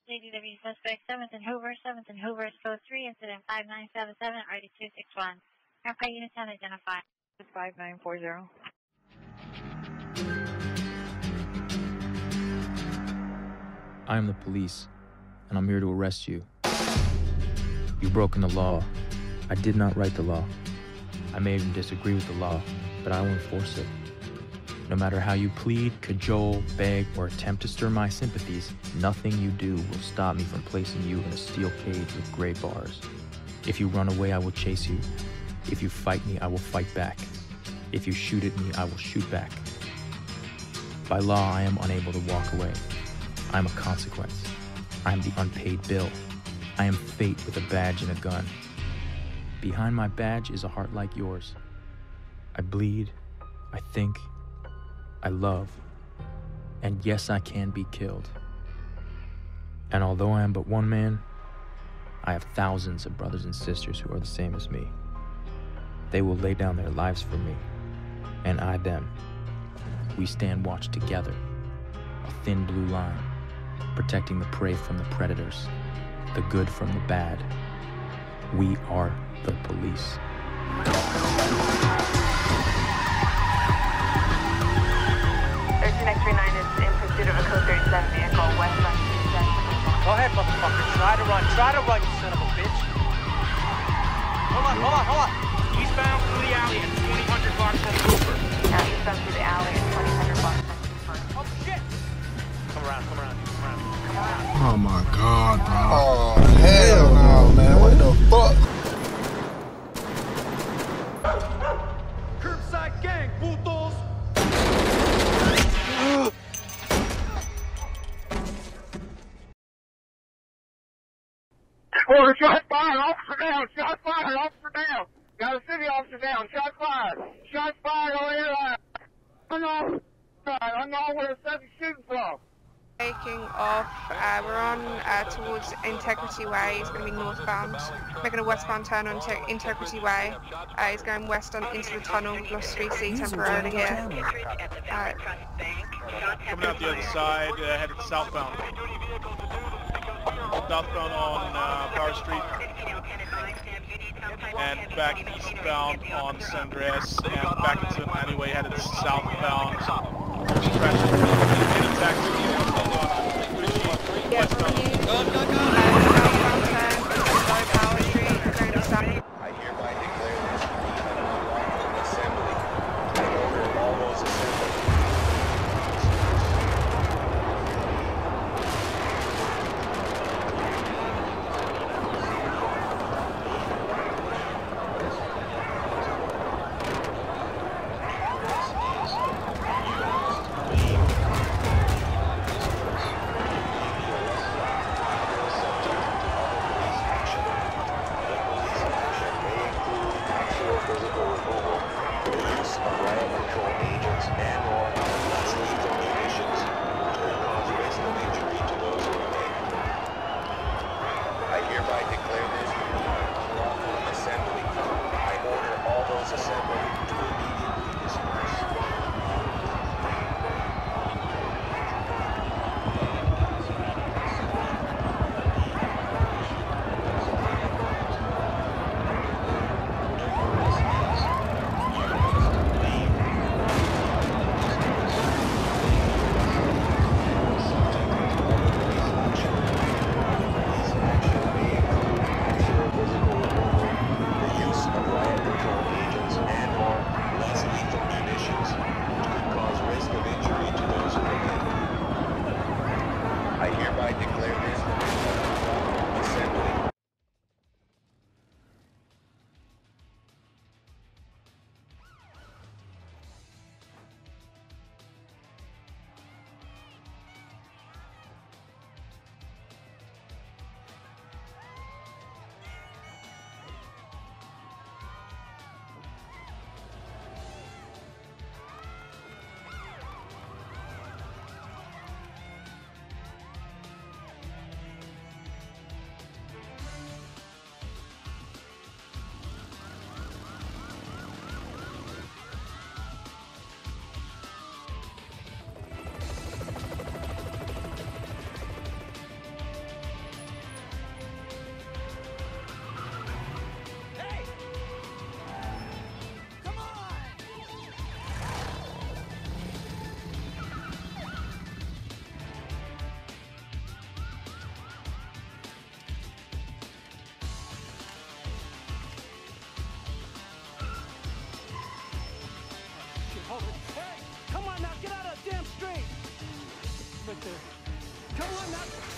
CDW suspect 7th and Hoover, code 3, incident 5977, RD261. Roleplay units unidentified. 5940. I am the police, and I'm here to arrest you. You've broken the law. I did not write the law. I may even disagree with the law, but I will enforce it. No matter how you plead, cajole, beg, or attempt to stir my sympathies, nothing you do will stop me from placing you in a steel cage with gray bars. If you run away, I will chase you. If you fight me, I will fight back. If you shoot at me, I will shoot back. By law, I am unable to walk away. I am a consequence. I am the unpaid bill. I am fate with a badge and a gun. Behind my badge is a heart like yours. I bleed, I think, I love, and yes, I can be killed. And although I am but one man, I have thousands of brothers and sisters who are the same as me. They will lay down their lives for me, and I them. We stand watch together, a thin blue line, protecting the prey from the predators, the good from the bad. We are the police. X39 is in pursuit of a code 37 vehicle, westbound 2 Go ahead, motherfucker. Try to run, you son of a bitch. Hold on. Eastbound through the alley at 2000 blocks from Cooper. Now eastbound through the alley at 2000 blocks from Cooper. Oh, shit! Come around. Oh my God, bro. Oh, hell no, man. What the fuck? Curbside gang, putos! Order, shot fired, officer down, shot fired, officer down. Got a city officer down, shot fired on the airline. I know where the subject's shooting from. Taking off, we're on towards Integrity Way. He's going to be northbound, making a westbound turn on Integrity Way. He's going west into the tunnel. We've lost 3C temporarily here. Coming out the other side, headed southbound. Southbound on Power Street. And back eastbound on San Andreas. And back into an alleyway headed southbound. Any taxi. I hereby declare this to be an unlawful assembly. I order all those assembled. right there. Come on, now.